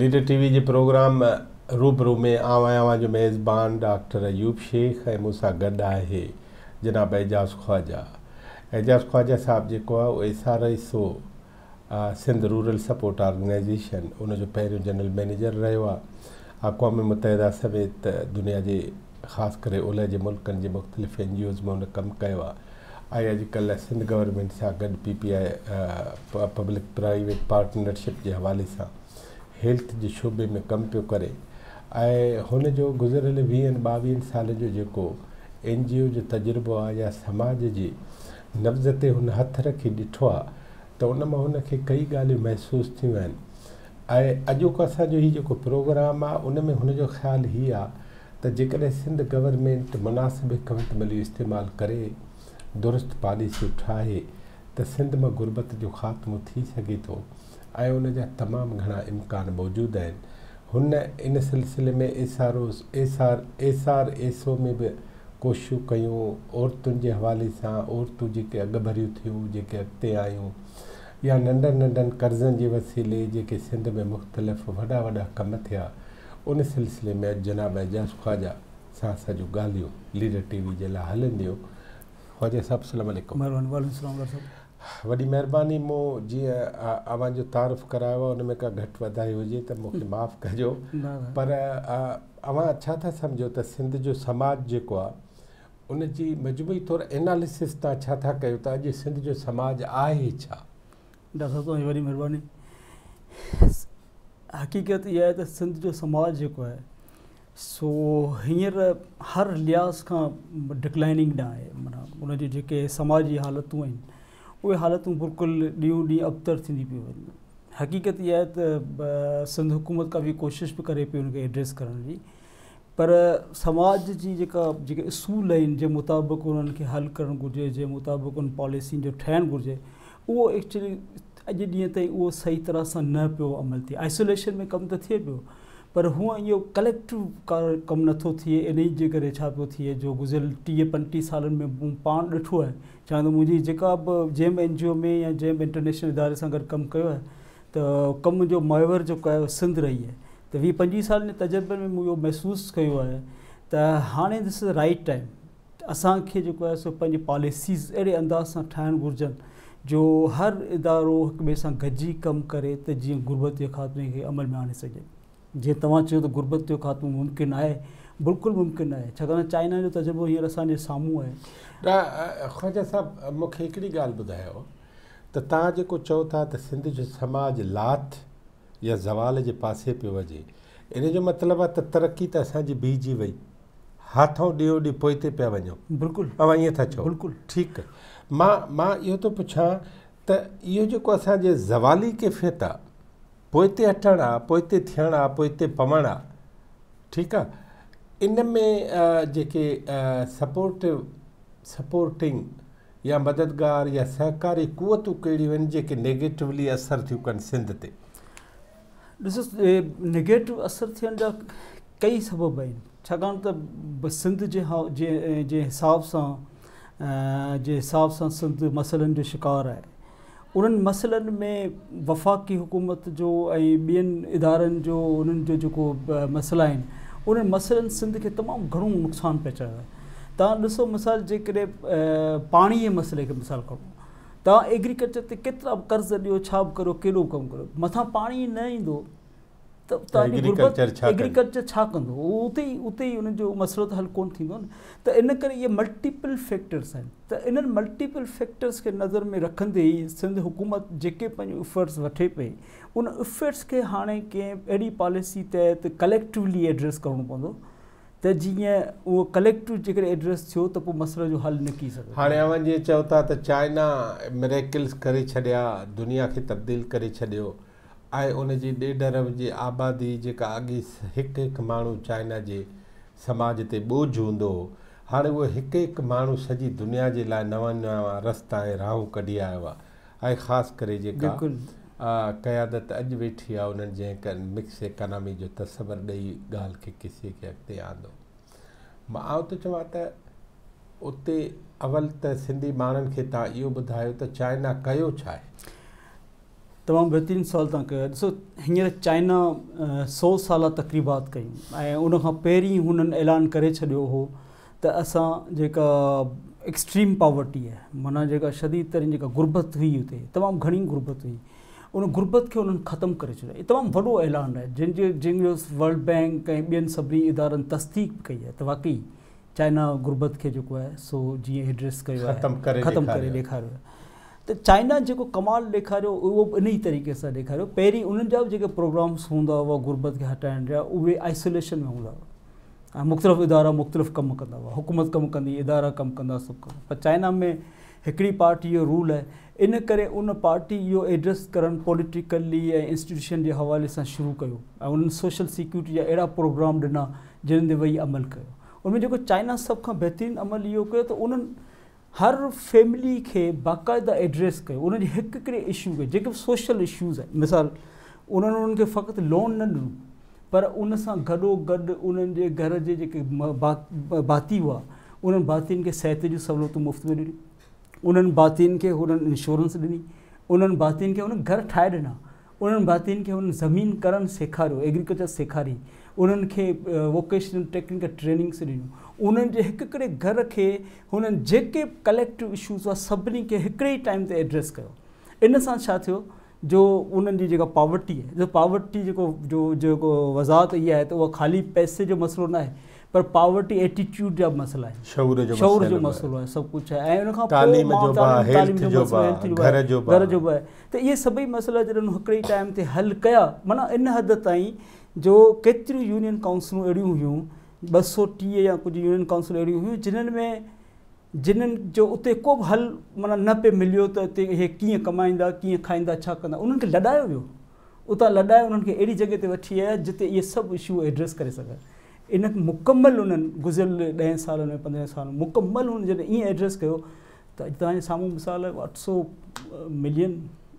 Leader TV जे programme रूबरू में आवां जो मेज़बान डॉक्टर अयूब शेख ऐं मूंसां गॾु आहे जनाब एजाज़ ख्वाजा। एजाज़ ख्वाजा साहब जेको आहे उहो SRSO Sindh rural support organisation उनजो पहिरियों जनरल मैनेजर रहियो आहे। अक़वाम मुतहिदा समेत दुनिया जे ख़ासि करे ओलह जे मुल्कनि जे मुख़्तलिफ़ NGOs में उन कमु कयो आहे ऐं अॼुकल्ह सिंध गवर्नमेंट सां गॾु PPI पब्लिक प्राइवेट पार्टनरशिप जे हवाले सां हेल्थ जे शोबे में कमु पियो करे ऐं हुनजो गुज़िरियल 20-22 साल जो जेको NGO जो तजुर्बो आहे या समाज जी नब्ज़ ते हुन हथ रखी ॾिठो आहे त उन मां हुनखे कई ॻाल्हियूं महसूसु थियूं आहिनि ऐं अॼोको असांजो हीउ जेको प्रोग्राम आहे उन में हुनजो ख़्यालु हीअ आहे त जेकॾहिं सिंध गवर्नमेंट मुनासिब हिकमत अमली इस्तेमालु करे दुरुस्त पॉलिसियूं ठाहे त सिंध में गुरबत जो ख़ात्मो थी सघे थो ऐं उन जा तमामु घणा इम्कान मौजूदु आहिनि। हुन इन सिलसिले में SRSO में बि कोशिशूं कयूं औरतुनि जे हवाले सां, औरतूं जेके अॻु भरियूं थियूं, जेके अॻिते आयूं या नंढनि कर्ज़नि जे वसीले जेके सिंध में मुख़्तलिफ़ वॾा कम थिया उन सिलसिले में जनाब एजाज़ ख्वाजा सां असांजूं ॻाल्हियूं लीडर टीवी जे लाइ हलंदियूं। ख्वाजा साहब अस्सलाम वालेकुम। वॾी महिरबानी। मूं जीअं अवां जो तारुफ़ करायो आहे उन में का घटि वधाई हुजे त मूंखे माफ़ु कजो, पर अवां छा था सम्झो त सिंध जो समाज जेको आहे उन जी मजमूई तौरु एनालिसिस तव्हां छा था कयो त अॼु सिंध जो समाज आहे छा? डॉक्टर साहब तव्हांजी वॾी महिरबानी। हक़ीक़त इहा आहे त सिंध जो समाज जेको आहे सो हींअर हर लिहाज़ खां डिक्लाइनिंग ॾांहुं आहे। माना उनजी जेके समाजी हालतूं आहिनि उहे हालतूं बिल्कुलु ॾींहों ॾींहुं अबतर थींदी पियूं वञनि। हक़ीक़त इहा आहे त सिंध हुकूमत काफ़ी कोशिशि बि करे पई उनखे एड्रेस करण जी, पर समाज जी जेके उसूल आहिनि जे मुताबिक़ उन्हनि खे हल करणु घुरिजे, जे मुताबिक़ उन पॉलिसियुनि जो ठहणु घुरिजे, उहो एक्चुअली अॼु ॾींहं ताईं उहो सही तरह सां न पियो अमल थिए। आइसोलेशन में कमु त थिए पियो, पर हूअं इहो कलेक्टिव कमु नथो थिए। इन ई जे करे छा पियो थिए जो गुज़िरियल 30-35 सालनि में मूं पाण ॾिठो आहे, चवां त मुंहिंजी जेका बि जंहिं बि NGO में या जंहिं बि इंटरनेशनल इदारे सां गॾु कमु कयो आहे त कम जो महवर जेको आहे सिंध रही आहे। त 20-25 सालनि जे तजुर्बे में मूं इहो महसूसु कयो आहे त हाणे दिस इज़ राइट टाइम असांखे जेको आहे सो पंहिंजी पॉलिसीज़ अहिड़े अंदाज़ सां ठाहिणु घुरिजनि जो हर इदारो हिक ॿिए सां गॾिजी कमु करे त जीअं गुरबत जे ख़ात्मे खे अमल में आणे सघे। जीअं तव्हां चयो त गुरबत जो ख़ात्मो मुमकिन आहे, बिल्कुलु मुमकिन आहे, छाकाणि चाइना जो तजुर्बो हींअर असांजे साम्हूं आहे। ख्वाजा साहब मूंखे हिकिड़ी ॻाल्हि ॿुधायो त तव्हां जेको चओ था त सिंध जो समाज लाथ या ज़वाल जे पासे पियो वञे, इन जो मतिलबु आहे त तरक़ी त असांजी बीहजी वई, हाथों ॾींहों ॾींहुं पोइते पिया वञूं। बिल्कुलु तव्हां ईअं था चओ? बिल्कुलु ठीकु आहे। मां इहो थो पुछां त इहो जेको असांजे ज़वाली कैफ़ियत आहे, पोइते हटणु आहे, पोइते थियणु आहे, पोइते पवणु आहे, ठीकु आहे, इन में जेके सपोर्टिंग या मददगार या सहकारी क़ुवतूं कहिड़ियूं आहिनि जेके नेगेटिवली असरु थियूं कनि सिंध ते? ॾिसो, नेगेटिव असरु थियण जा कई सबब आहिनि, छाकाणि त सिंध जे हिसाब सां सिंध मसइलनि जो शिकार आहे। उन्हनि मसइलनि में वफ़ाक़ी हुकूमत जो ऐं ॿियनि इदारनि जो उन्हनि जो जेको मसइला आहिनि उन्हनि मसइलनि सिंध खे तमामु घणो नुक़सानु पहुचायो आहे। तव्हां ॾिसो मिसाल जेकॾहिं पाणीअ जे मसइले खे मिसाल खणो, तव्हां एग्रीकल्चर ते केतिरा बि कर्ज़ ॾियो, छा बि करो, कहिड़ो कमु करो, मथां पाणी न ईंदो त तव्हांजी एग्रीकल्चर छा कंदो? उते ई उनजो मसइलो त हल कोन थींदो न। त इन करे इहे मल्टीपल फैक्टर्स आहिनि। त इन्हनि मल्टीपल फैक्टर्स खे नज़र में रखंदे ई सिंध हुकूमत जेके पंहिंजो इफर्ट्स वठे पई, उन इफर्ट्स खे हाणे कंहिं अहिड़ी पॉलिसी तहत कलेक्टिवली एड्रेस करिणो पवंदो त जीअं उहो कलेक्टिव जेकॾहिं एड्रेस थियो त पोइ मसइले जो हल निकिरी सघे। हाणे अवां जीअं चओ था त चाइना मिरेकिल्स करे छॾिया, दुनिया खे तब्दील करे छॾियो ऐं उनजी ॾेढ अरब जी आबादी जेका अॻे हिकु माण्हू चाइना जे समाज ते बोझ हूंदो हो, हाणे उहो हिकु माण्हू सॼी दुनिया जे लाइ नवां रस्ता ऐं राहूं कढी आयो आहे। ऐं ख़ासि करे जेका क़यादत अॼु वेठी आहे उन्हनि जंहिं मिक्स इकॉनमी जो तसवर ॾेई ॻाल्हि खे किसे खे अॻिते आंदो। मां त चवां त उते अवल त सिंधी माण्हुनि खे तव्हां इहो ॿुधायो त चाइना कयो छा आहे? तमामु बहितरीनु सुवाल तव्हां कयो। ॾिसो हींअर चाइना 100 साल तक़रीबात कयूं ऐं उन खां पहिरीं हुननि ऐलान करे छॾियो हो त असां जेका एक्सट्रीम पॉवर्टी आहे, माना जेका शदीद तरीन जेका गुरबत हुई हुते, तमामु घणी गुरबत हुई, उन गुरबत खे उन्हनि ख़तमु करे छॾियो। इहो तमामु वॾो ऐलान आहे जंहिंजो वर्ल्ड बैंक ऐं ॿियनि सभिनी इदारनि तस्दीक कई आहे त वाक़ई चाइना गुरबत खे जेको आहे सो जीअं एड्रेस कयो आहे, ख़तमु करे ॾेखारियो आहे। त चाइना जेको कमाल ॾेखारियो उहो इन ई तरीक़े सां ॾेखारियो। पहिरीं उन्हनि जा बि जेके प्रोग्राम्स हूंदा हुआ गुरबत खे हटाइण जा, उहे आइसोलेशन में हूंदा हुआ ऐं मुख़्तलिफ़ इदारा मुख़्तलिफ़ कमु कंदा हुआ, हुकूमत कमु कंदी, इदारा कमु कंदा, सभु कंदा। पर चाइना में हिकिड़ी पार्टी जो रूल आहे, इन करे उन पार्टी इहो एड्रेस करणु पॉलिटिकली ऐं इंस्टीट्यूशन जे हवाले सां शुरू कयो ऐं उन्हनि सोशल सिक्योरिटी जा अहिड़ा प्रोग्राम ॾिना जिन्हनि ते वेही अमल कयो। उनमें जेको चाइना सभ खां बहितरीनु अमल इहो कयो त उन्हनि हर फैमिली खे बाक़ाइदा एड्रेस कयो, उन्हनि जी हिकिड़े इशू खे जेके सोशल इशूज़ आहिनि। मिसाल उन्हनि खे फ़क़ति लोन न ॾिनो, पर उन सां गॾोगॾु उन्हनि जे घर जे जेके भाती हुआ, उन्हनि भातियुनि खे सिहत जूं सहूलियतूं मुफ़्त में ॾिनी, उन्हनि भातियुनि खे हुननि इंश्योरेंस ॾिनी, उन्हनि भातियुनि खे हुननि घर ठाहे ॾिना, उन्हनि भातियुनि खे हुननि ज़मीन करणु सेखारियो, एग्रीकल्चर सेखारी, उन्हनि खे वोकेशनल टेक्निकल ट्रेनिंग्स ॾिनियूं, उन्हनि जे हिकिड़े घर खे हुननि जेके कलेक्टिव इशूज़ हुआ सभिनी खे हिकिड़े ई टाइम ते एड्रेस कयो। इन सां छा थियो जो उन्हनि जी जेका पॉवर्टी आहे, जो पॉवर्टी जेको वज़ाहत इहा आहे त उहा ख़ाली पैसे जो मसइलो न आहे, पर पॉवर्टी एटीट्यूड जा मसइला आहिनि, शऊर जो मसइलो आहे, सभु कुझु आहे। ऐं उन खां पोइ घर जो बि आहे। त इहे सभई मसइला जॾहिं हिकिड़े टाइम ते हल कया, माना इन हद ताईं जो केतिरियूं यूनियन काउंसिलूं अहिड़ियूं हुयूं, 230 या कुझु यूनियन काउंसिल अहिड़ियूं हुयूं जिन्हनि जो उते को बि हल माना न पे मिलियो त उते इहे कीअं कमाईंदा, कीअं खाईंदा, छा कंदा, उन्हनि खे लॾायो वियो। उतां लॾाए उन्हनि खे अहिड़ी जॻह ते वठी आया जिते इहे सभु इशू एड्रेस करे सघनि। इन मुकमल उन्हनि गुज़िरियल 10 सालनि में 15 साल में मुकमल उन्हनि जॾहिं ईअं एड्रेस कयो त अॼु तव्हांजे साम्हूं मिसाल 800 मिलियन,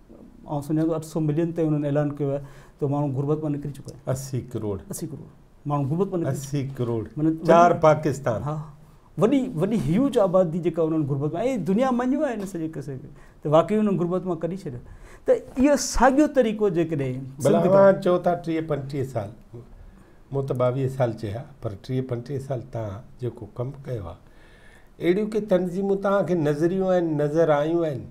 ऐं सम्झो 800 मिलियन ते उन्हनि ऐलान कयो आहे त माण्हू गुरबत मां निकिरी चुका आहिनि। 80 करोड़ माण्हू गुरबत मां 80 करोड़ 4 पाकिस्तान। हा, वॾी ह्यूज आबादी जेका उन्हनि गुरबत में, ऐं दुनिया मञियो आहे इन सॼे किसे खे त वाक़ई उन्हनि गुरबत मां कढी छॾियो। त इहो साॻियो तरीक़ो जेकॾहिं चओ था 30-35 साल, मूं त 22 साल चया, पर 30-35 साल तव्हां जेको कमु कयो आहे, अहिड़ियूं के तनज़ीमूं तव्हांखे नज़रियूं आहिनि, नज़र आयूं आहिनि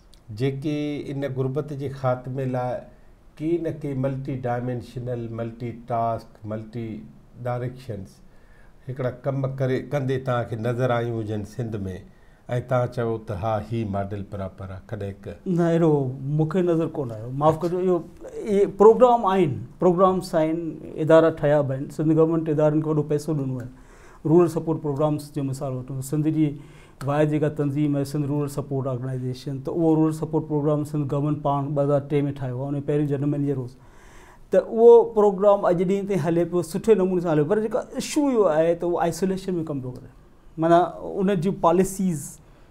जेके इन गुरबत जे ख़ात्मे लाइ की न की multi dimensional, multi task, multi directions हिकिड़ा कम कंदे तव्हांखे नज़र आयूं हुजनि सिंध में, ऐं तव्हां चओ त हा ही मॉडल प्रॉपर आहे? कॾहिं न अहिड़ो मूंखे नज़र कोन आयो, माफ़ु कजो। इहे प्रोग्राम आहिनि, प्रोग्राम्स आहिनि, इदारा ठहिया बि आहिनि। सिंध गवर्नमेंट इदारनि खे वॾो पैसो ॾिनो आहे रूरल सपोर्ट प्रोग्राम्स जो मिसाल वठूं, सिंध जी वाइद जेका तंज़ीम आहे सिंध रूरल सपोर्ट ऑर्गेनाइज़ेशन, त उहो rural support programme Sindh government पाण 2003 में ठाहियो आहे, उन पहिरीं जनमन ईयर हुओ। त उहो प्रोग्राम अॼु ॾींहं ताईं हले पियो, सुठे नमूने सां हले, पर जेका इशू इहो आहे त उहो आइसोलेशन में कमु पियो करे, माना उन जूं पॉलिसीज़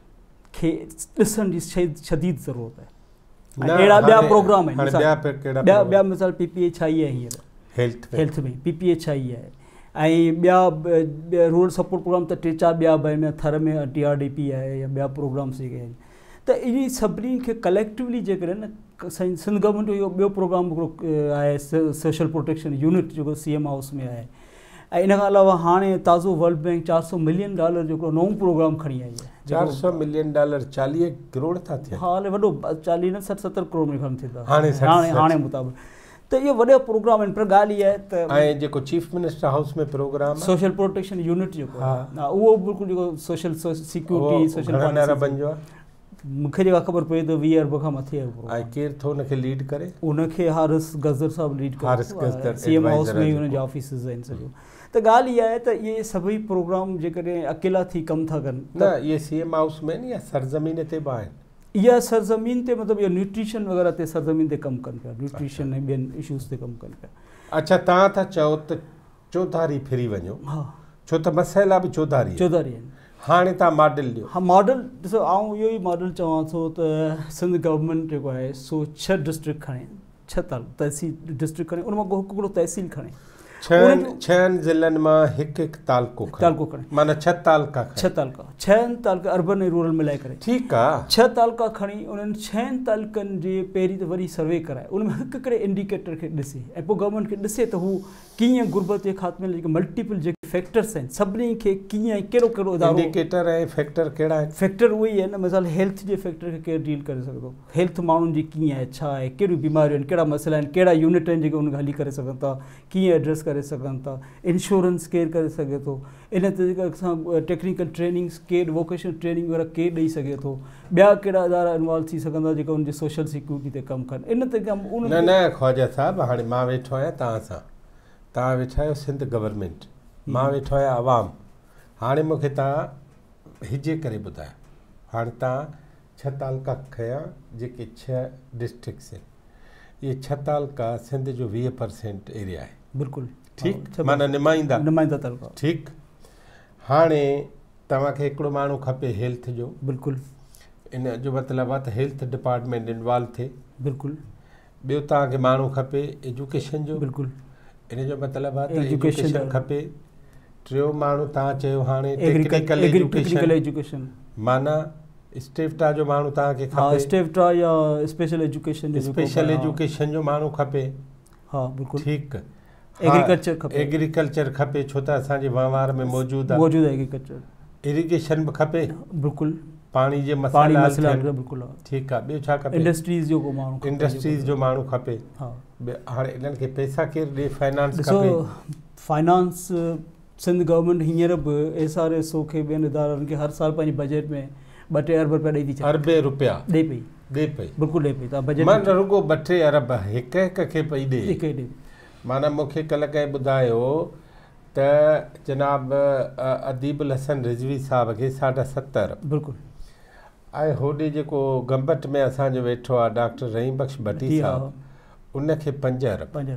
खे ॾिसण जी शदीद ज़रूरत आहे। अहिड़ा ॿिया प्रोग्राम आहिनि, ॿिया मिसाल PPH आई आहे हींअर हेल्थ में, PPH आई आहे, ऐं ॿिया रूरल सपोर्ट प्रोग्राम त 3-4 ॿिया बि आहिनि, थर में TRDP आहे या ॿिया प्रोग्राम्स जेके आहिनि। त इन सभिनी खे कलेक्टिवली जेकॾहिं न सिंध गवर्नमेंट जो इहो ॿियो प्रोग्राम हिकिड़ो आहे सोशल प्रोटेक्शन यूनिट जेको CM हाउस में आहे, ऐं इन खां अलावा हाणे ताज़ो वर्ल्ड बैंक $400 मिलियन जो हिकिड़ो नओं प्रोग्राम खणी आई आहे। $400 मिलियन 40 करोड़ था थियनि। हा, हले वॾो 40 न 60-70 करोड़ में खणी थींदा हाणे मुताबिक़। त इहे वॾा प्रोग्राम आहिनि, पर ॻाल्हि इहा आहे त ऐं जेको चीफ मिनिस्टर हाउस में प्रोग्राम सोशल प्रोटेक्शन यूनिट जेको आहे उहो बिल्कुलु जेको सोशल सिक्योरिटी सोशल मूंखे जेका ख़बर पई त 20 अरब खां मथे आहे। ऐं केरु थो उनखे लीड करे? उनखे हारिस गज़र साहब लीड करे, CM हाउस में ई उनजा ऑफिसिस आहिनि सॼो। त ॻाल्हि इहा आहे त इहे सभई प्रोग्राम जेकॾहिं अकेला थी कमु था कनि न, इहे CM हाउस में या सरज़मीन ते बि आहिनि? इहा सरज़मीन ते मतिलबु इहो न्यूट्रिशन वग़ैरह ते सरज़मीन ते कमु कनि पिया, न्यूट्रिशन ऐं ॿियनि इशूज़ ते कमु कनि पिया। अच्छा, तव्हां था चओ त चौधारी फिरी वञो? हा, छो त मसइला बि चौधारी आहिनि। हाणे तव्हां मॉडल ॾियो। हा, मॉडल ॾिसो, आउं इहो ई मॉडल चवां थो त सिंध गवर्नमेंट जेको आहे सो 6 डिस्ट्रिक्ट खणे, 6 तहसील डिस्ट्रिक्ट खणे, उन मां हिकिड़ो तहसील खणे, छहनि ज़िलनि मां हिकु तालको खणे माना 6 तालका 6 तालका अर्बन ऐं रूरल मिलाए करे ठीकु आहे 6 तालका खणी उन्हनि 6 तालकनि जे पहिरीं त वरी सर्वे कराए उन में हिकु हिकिड़े इंडिकेटर खे ॾिसे ऐं पोइ गवर्नमेंट खे ॾिसे त हू कीअं गुर्बत जे ख़ात्मे लाइ जेके मल्टीपल जेके फैक्टर्स आहिनि सभिनी खे कीअं कहिड़ो कहिड़ो इंडिकेटर ऐं फैक्टर कहिड़ा आहिनि फैक्टर उहे ई आहिनि मिसाल हेल्थ जे फैक्टर खे केरु डील करे सघंदो हेल्थ माण्हुनि जी कीअं आहे छा आहे कहिड़ियूं बीमारियूं आहिनि कहिड़ा मसइला आहिनि कहिड़ा यूनिट आहिनि जेके उनखे हली करे सघनि था कीअं एड्रेस करे सघनि था इंश्योरेंस केरु करे सघे थो इन तरीक़े सां टेक्निकल ट्रेनिंग्स केरु वोकेशनल ट्रेनिंग वग़ैरह केरु ॾेई सघे थो ॿिया कहिड़ा अदारा इन्वॉल्व थी सघंदा जेका उनजी सोशल सिक्योरिटी ते कमु कनि इन तरीक़े न ख्वाजा साहिबु हाणे मां वेठो आहियां तव्हां सां तव्हां वेठा आहियो सिंध गवर्नमेंट मां वेठो आहियां आवाम हाणे मूंखे तव्हां हिजे करे ॿुधायो हाणे तव्हां 6 तालका खयां जेके 6 डिस्ट्रिक्ट्स आहिनि इहे 6 तालका सिंध जो 20% एरिया आहे बिल्कुलु ठीकु माना नुमाइंदा तालका ठीकु हाणे तव्हांखे हिकिड़ो माण्हू खपे हेल्थ जो बिल्कुलु इन जो मतिलबु आहे त हेल्थ डिपार्टमेंट इन्वॉल्व थिए बिल्कुलु ॿियो तव्हांखे माण्हू खपे एजुकेशन जो बिल्कुलु इन जो मतिलबु आहे त एजुकेशन खपे टियों माण्हू तव्हां चयो हाणे टेक्निकल एजुकेशन माना स्टेफ्टा जो माण्हू तव्हांखे खपे स्टेफ्टा या स्पेशल एजुकेशन जो माण्हू खपे हा बिल्कुलु ठीकु एग्रीकल्चर खपे छो त असांजे वहिंवार में मौजूदु आहे एग्रीकल्चर इरिगेशन बि खपे बिल्कुलु पाणी जे मसइला बिल्कुलु ठीकु आहे ॿियो छा खपे इंडस्ट्रीज़ जो माण्हू खपे हाणे इन्हनि खे पैसा केरु ॾे फाइनेंस सिंध गवर्नमेंट हींअर बि SRSO खे ॿियनि इदारनि खे हर साल पंहिंजे बजट में 2-3 अरब रुपया ॾेई थी अरबे रुपया ॾे पई बिल्कुलु ॾे पई तव्हां बजट मां न रुगो 2-3 अरब हिकु खे पई ॾे माना मूंखे कल्ह कंहिं ॿुधायो त जनाब अदीबुल हसन रिज़वी साहिब खे 70.5 अरब बिल्कुलु ऐं होॾे जेको गंबट में असांजो वेठो आहे डॉक्टर रहीम बख्श भट्टी साहिबु उनखे 5 अरब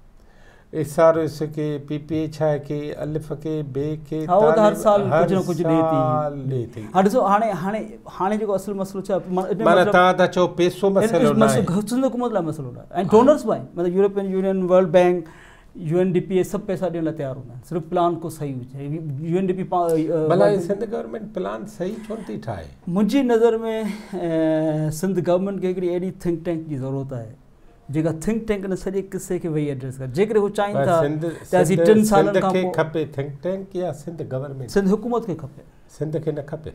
SRS खे PPA छा आहे की अलिफ खे बे खे हर साल कुझु न कुझु ॾे थी ॾिसो हाणे जेको असुलु मसइलो छा माना तव्हां था चओ पैसो मसइलो न आहे सिंध हुकूमत लाइ मसइलो न आहे ऐं डोनर्स बि आहिनि मतिलबु European Union World Bank UNDP सभु पैसा ॾियण लाइ तयारु हूंदा आहिनि सिर्फ़ु प्लान को सही हुजे UNDP भला सिंध गवर्नमेंट प्लान सही छो नथी ठाहे मुंहिंजी नज़र में सिंध गवर्नमेंट खे हिकिड़ी अहिड़ी थिंक टैंक जी ज़रूरत आहे जेका थिंक टैंक इन सॼे किसे खे वेही एड्रेस करे जेकॾहिं हू चाहिनि था त असीं 3 सालनि खां पोइ खपे थिंक टैंक या सिंध गवर्नमेंट सिंध हुकूमत खे खपे सिंध खे न खपे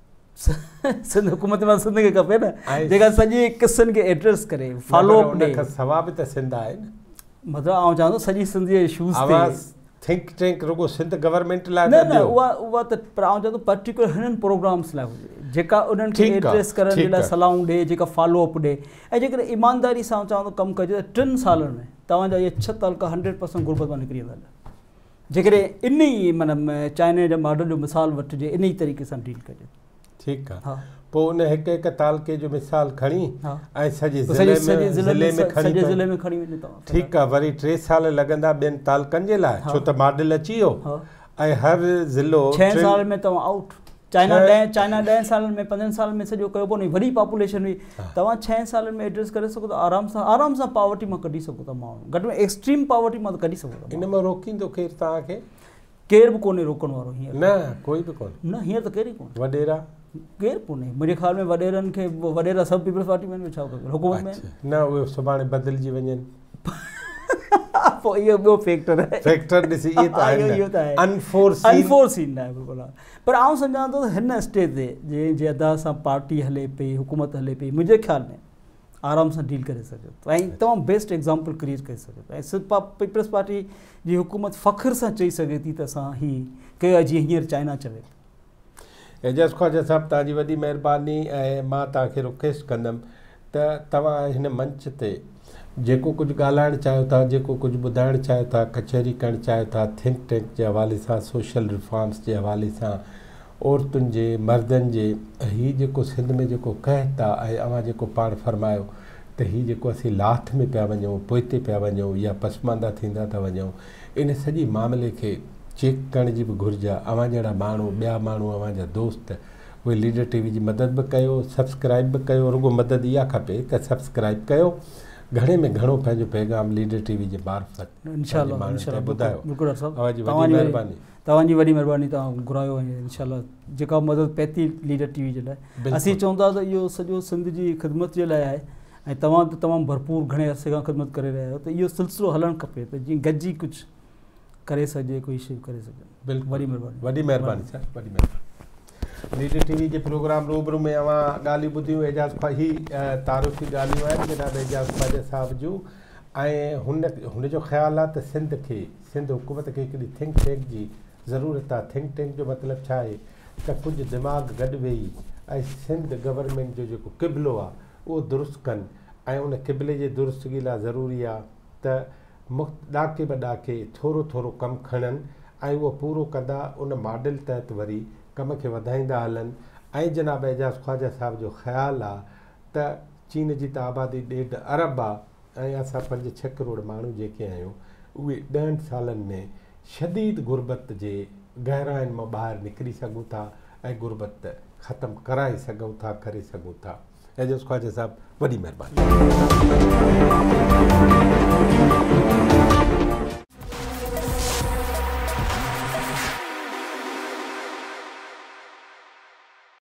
सिंध हुकूमत मां सिंध खे खपे न जेका सॼे किसनि खे एड्रेस करे फॉलो अप ॾे सवा बि त सिंध आहे न मतिलबु आउं चवां थो सॼी सिंध जे इशूज़ ते थिंक टैंक रुगो सिंध गवर्नमेंट लाइ न उहा त पर आउं चवां थो पर्टिकुलर हिननि प्रोग्राम्स लाइ हुजे जेका उन्हनि खे एड्रेस करण जे लाइ सलाहूं ॾे जेका फॉलो अप ॾे ऐं जेकॾहिं ईमानदारी सां चवां थो कमु कजे त 3 सालनि में तव्हांजा इहे 6 तालका 100% गुर्बत मां निकिरी वेंदा जेकॾहिं इन ई माना चाइना जा मॉडल जो मिसाल वठिजे इन ई तरीक़े सां डील कजे ठीकु आहे पोइ उन हिकु तालके जो मिसाल खणी ऐं सॼे ज़िले में खणी वञे ठीकु आहे वरी 3 साल लॻंदा ॿियनि तालकनि जे लाइ छो त मॉडल अची वियो ऐं हर ज़िलो 6 साल में तव्हां आउट चाइना 10 सालनि में 5 सालनि में सॼो कयो कोन्हे वॾी पॉपुलेशन हुई तव्हां 6 सालनि में एड्रेस करे सघो था आराम सां पॉवर्टी मां कढी सघो था माण्हू घटि में एक्सट्रीम पॉवर्टी मां कढी सघो था इन मां रोकींदो केरु तव्हांखे केरु बि कोन्हे रोकण वारो हींअर न कोई बि कोन्हे न हींअर त केरु ई कोन्हे वॾेरा केरु कोन्हे मुंहिंजे ख़्याल में वॾेरनि खे वॾेरा सभु पीपल्स पार्टी में छा हुकूमत में न उहे सुभाणे बदिलजी वञनि पोइ इहो ॿियो फैक्टर ॾिसी इहो त आहे अनफोर्सीन आहे बिल्कुलु पर आउं सम्झां थो त हिन स्टेज ते जे अदा सां पार्टी हले पई हुकूमत हले पई मुंहिंजे ख़्याल में आराम सां डील करे सघो था ऐं तमामु बेस्ट एग्ज़ाम्पल क्रिएट करे सघो था ऐं सिर्फ़ पीपल्स पार्टी जी हुकूमत फ़ख्र सां चई सघे थी त असां हीउ कयो आहे जीअं हींअर चाइना चवे एजाज़ ख्वाजा साहिबु तव्हांजी वॾी महिरबानी ऐं मां तव्हांखे रिक्वेस्ट कंदुमि त तव्हां हिन मंच ते जेको कुझु ॻाल्हाइणु चाहियो था जेको कुझु ॿुधाइणु चाहियो था कचहरी करणु चाहियो था थिंक टैंक जे हवाले सां सोशल रिफॉर्म्स जे हवाले सां औरतुनि जे मर्दनि जे हीउ जेको सिंध में जेको कहत आहे ऐं अव्हां जेको पाण फरमायो त हीउ जेको असीं लाथ में पिया वञूं पोइते पिया वञूं या पसमांदा थींदा था वञूं इन सॼी मामले खे चेक करण जी बि घुरिज आहे अव्हां जहिड़ा माण्हू ॿिया माण्हू अव्हां जा दोस्त उहे लीडर TV जी मदद बि कयो सब्सक्राइब बि कयो रुगो मदद इहा खपे त सब्सक्राइब कयो घणे में घणो पंहिंजो पैगाम लीडर टीवी जे मार्फत इंशाल्लाह ॿुधायो। बिल्कुलु डॉक्टर साहब, तव्हांजी वॾी महिरबानी। तव्हांजी वॾी महिरबानी, तव्हां घुरायो ऐं इंशाल्लाह जेका मदद पए थी लीडर टीवी जे लाइ। असीं चवंदा त इहो सॼो सिंध जी ख़िदमत जे लाइ आहे ऐं तव्हां त तमामु भरपूर घणे अरसे खां ख़िदमत करे रहिया आहियो, त इहो सिलसिलो हलणु खपे त जीअं गॾिजी कुझु करे सघे, कोई शइ करे सघे। बिल्कुलु, वॾी महिरबानी, वॾी महिरबानी सर, वॾी महिरबानी। लीडर टीवी जे प्रोग्राम रूबरू में अवां ॻाल्हियूं ॿुधियूं, एजाज़ ख़्वाही तारीफ़ी ॻाल्हियूं आहिनि जनाब एजाज़ ख़्वाजा साहब जूं। ऐं हुनजो ख़्यालु आहे त सिंध हुकूमत खे हिकिड़ी थिंक टैंक जी ज़रूरत आहे। थिंक टैंक जो मतिलबु छा आहे त कुझु दिमाग़ गॾु वेही ऐं सिंध गवर्नमेंट जो जेको क़िबलो आहे उहो दुरुस्तु कनि, ऐं उन क़िबले जे दुरुस्तगी लाइ ज़रूरी आहे त ॾाके ब ॾाके थोरो थोरो कमु खणनि ऐं उहो पूरो कंदा, उन मॉडल तहत वरी कम खे वधाईंदा हलनि। ऐं जनाब एजाज़ ख़्वाजा साहब जो ख़्यालु आहे त चीन जी त आबादी 1.5 अरब आहे ऐं असां 5-6 करोड़ माण्हू जेके आहियूं उहे 10 सालनि में शदीद गुरबत जे गहराइनि मां ॿाहिरि निकिरी सघूं था ऐं गुरबत ख़तमु कराए सघूं था, करे सघूं था। एजाज़ ख़्वाजा साहब, वॾी महिरबानी।